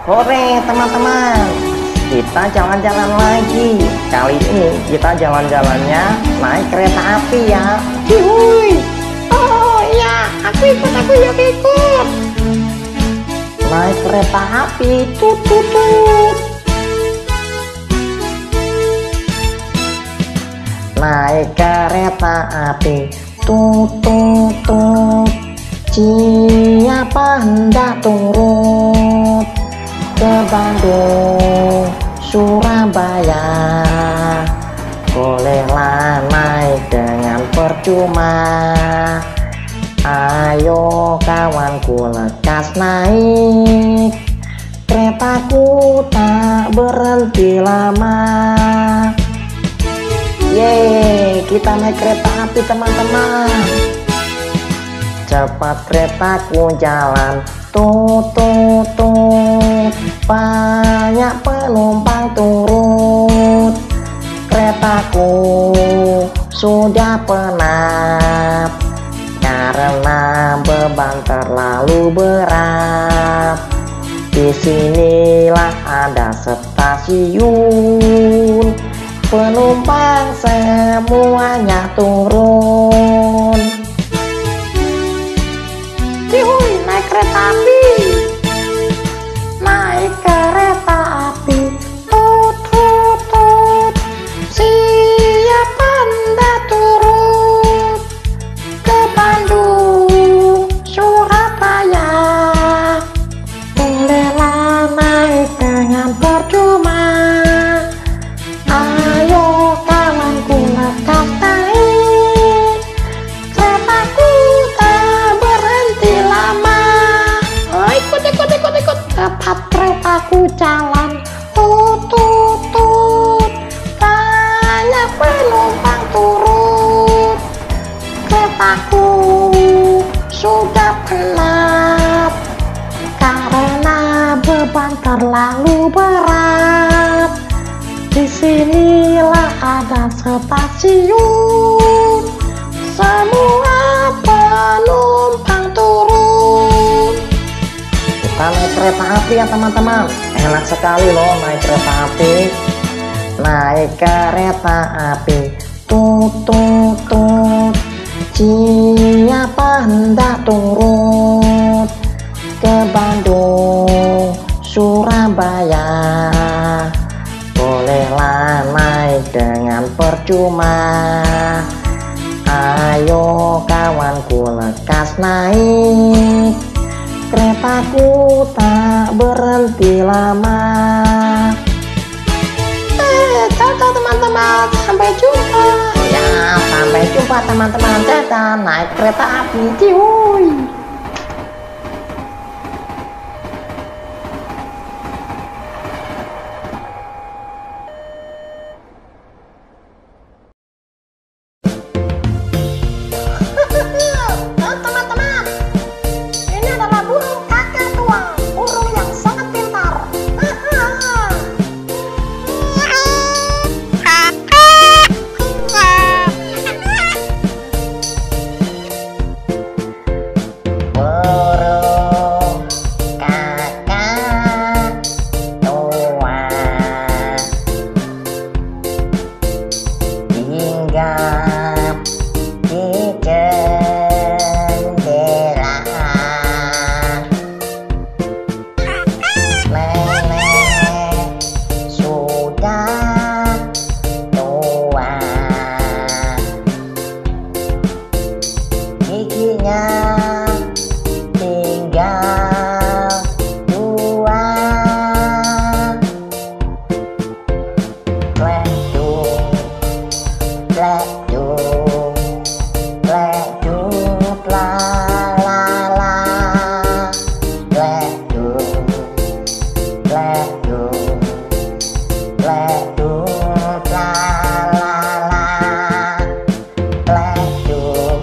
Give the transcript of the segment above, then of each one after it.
Hore teman-teman, kita jalan-jalan lagi. Kali ini kita jalan-jalannya naik kereta api ya. Cihuy. Oh iya, aku ikut. Naik kereta api, tut tut tut. Naik kereta api, tut tut tut. Siapa hendak turut ke Bandung, Surabaya? Bolehlah naik dengan percuma. Ayo kawanku lekas naik, keretaku tak berhenti lama. Yeay, kita naik kereta api teman-teman. Cepat keretaku jalan, tut tut tut. Banyak penumpang turut, keretaku sudah penat karena beban terlalu berat. Disinilah ada stasiun, penumpang semuanya turun. Cihuy, naik kereta api. Naik kereta api, tut tut tut. Siapa hendak turut ke Bandung, Surabaya? Bolehlah naik dengan percuma. Ayo kawanku lekas naik, keretaku tak berhenti lama. Oh, ikut. Cepat keretaku jalan, tut tut tut. Banyak penumpang turut, keretaku sudah penat karena beban terlalu berat. Disinilah ada stasiun, semua penumpang turun. Kita naik kereta api ya teman-teman. Enak sekali loh naik kereta api. Naik kereta api, tut tut tut. Siapa hendak turut ke Bandung, Surabaya? Bolehlah naik dengan percuma. Ayo kawanku lekas naik, keretaku tak berhenti lama. Ciao teman-teman, sampai jumpa. Ya, sampai jumpa teman-teman. Dadah, naik kereta api. Cihuy. Teman-teman, ini adalah burung kakak tua, burung yang sangat pintar. Burung kakak tua hinggap di jendela. Nenek sudah tua, giginya tinggal dua. Pleduk, pleduk, pleduk, la la la. Pleduk, pleduk, pleduk, la la la. Pleduk,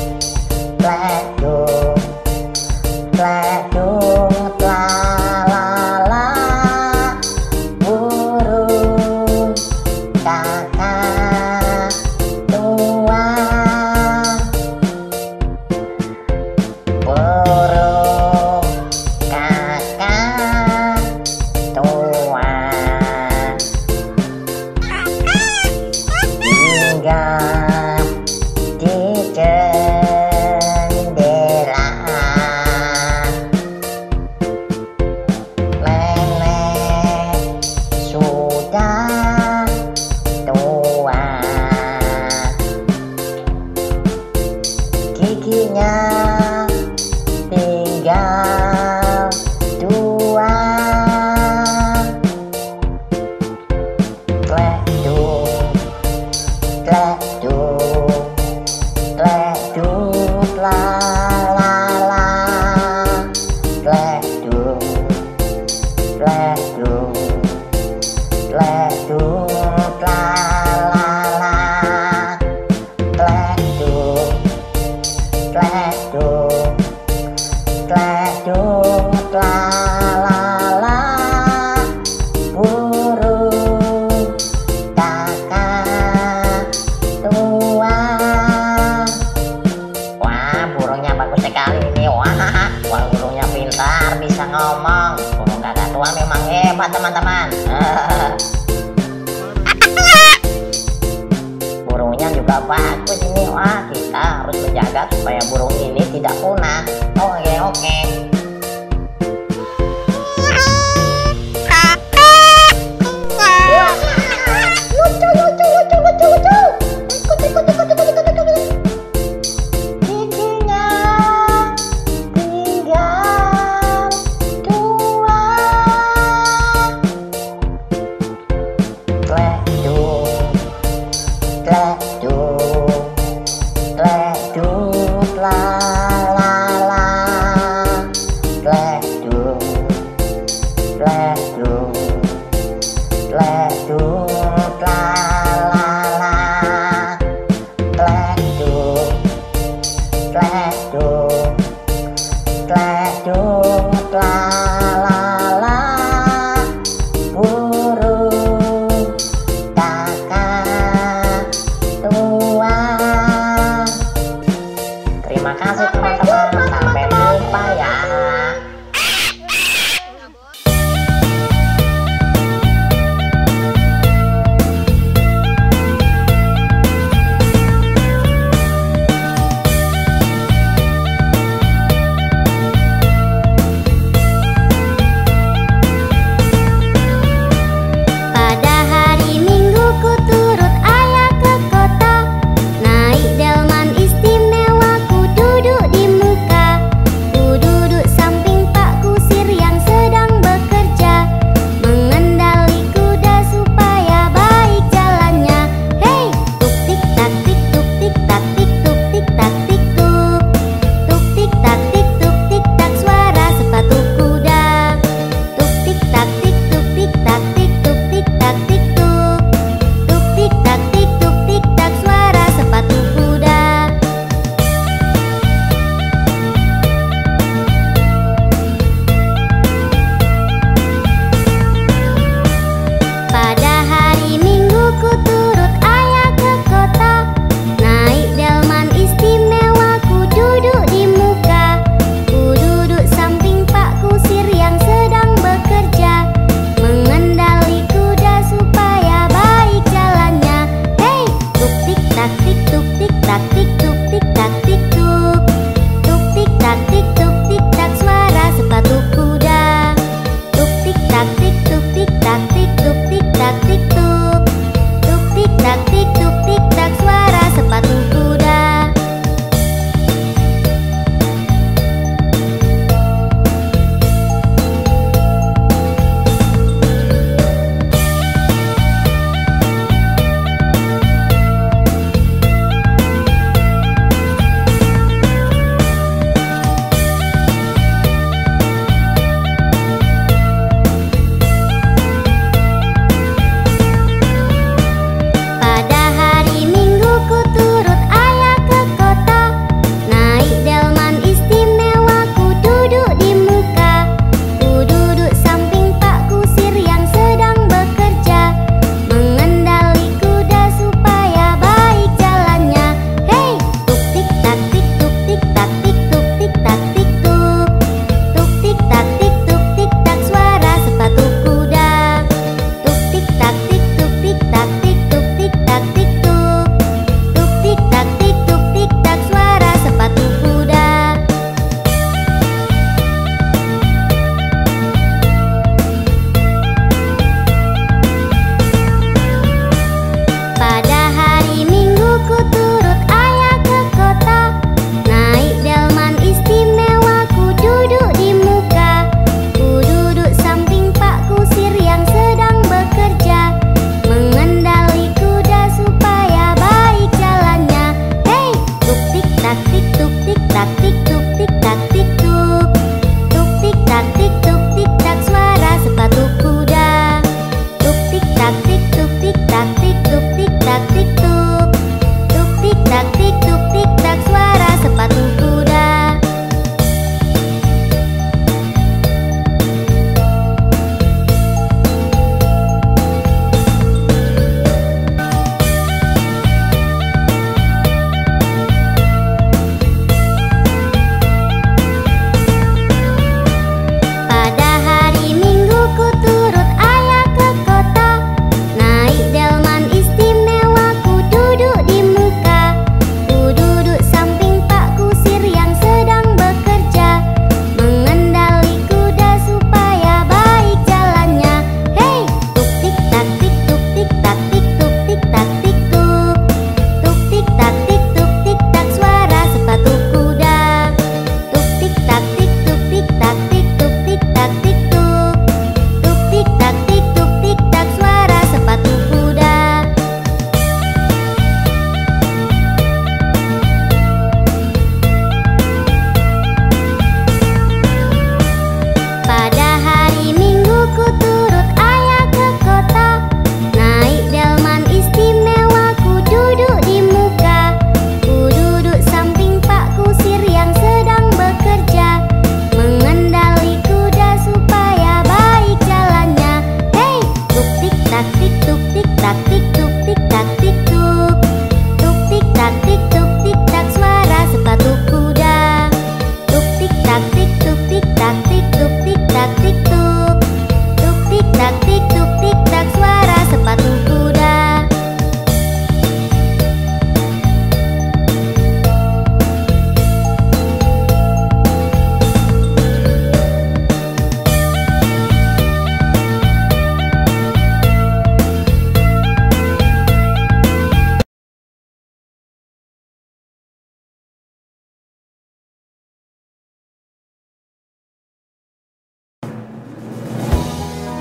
pleduk, pleduk, la la la. Burung kakak tua, burung kakak bisa ngomong. Burung kakak tua memang hebat teman-teman. Burungnya juga bagus ini. Wah, kita harus menjaga supaya burung ini tidak punah. Oke. Lucu. Ikut. Giginya tinggal 2. Kleduk, la la la.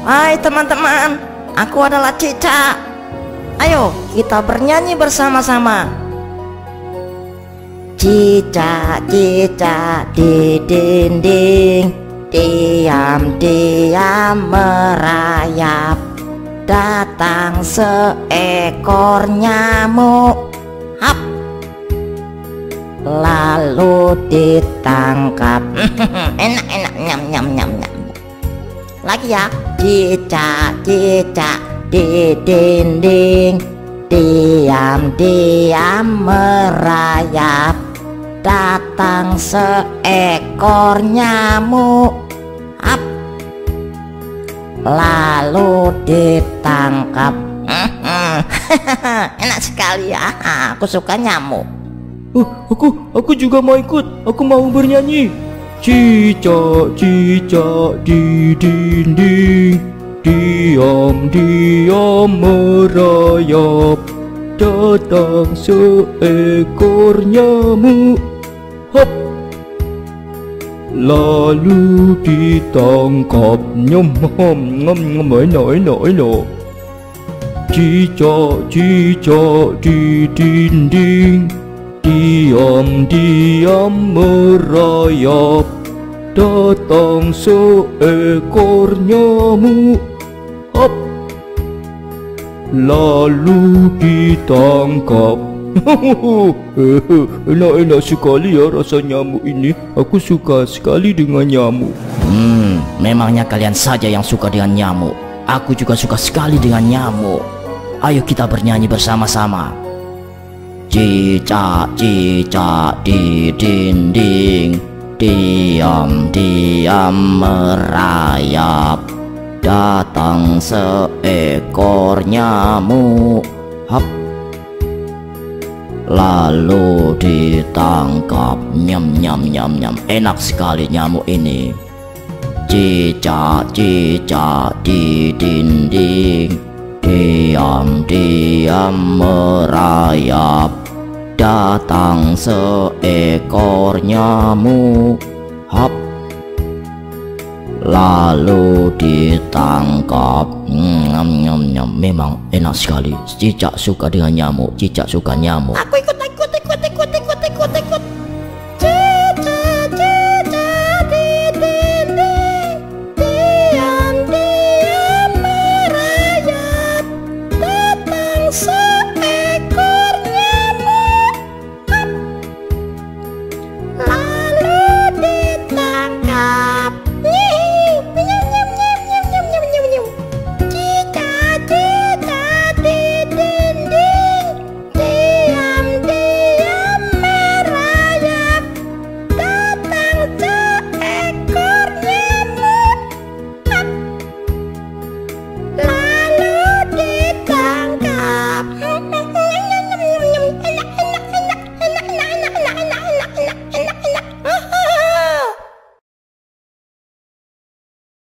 Hai teman-teman, aku adalah cicak. Ayo kita bernyanyi bersama-sama. Cicak-cicak di dinding, diam-diam merayap. Datang seekor nyamuk, hap, lalu ditangkap. Enak-enak, nyam-nyam-nyam. Lagi ya. Cicak-cicak di dinding, diam-diam merayap. Datang seekor nyamuk, hap, lalu ditangkap. Enak sekali ya. Aku suka nyamuk. Aku juga mau ikut. Aku mau bernyanyi. Cicak-cicak di dinding, diam-diam merayap. Datang seekor nyamuk, hop, lalu ditangkap. Nyom, enak. Cicak-cicak di dinding, diam-diam merayap. Datang seekor nyamuk, hop, lalu ditangkap. Enak-enak sekali ya rasa nyamuk ini. Aku suka sekali dengan nyamuk. Memangnya kalian saja yang suka dengan nyamuk. Aku juga suka sekali dengan nyamuk. Ayo kita bernyanyi bersama-sama. Cicak-cicak di dinding, diam-diam merayap. Datang seekor nyamuk, hap, lalu ditangkap. Nyam. Enak sekali nyamuk ini. Cicak-cicak di dinding, diam-diam merayap. Datang seekor nyamuk, hap, lalu ditangkap. Memang enak sekali. Cicak suka dengan nyamuk. Cicak suka nyamuk. Aku ikut.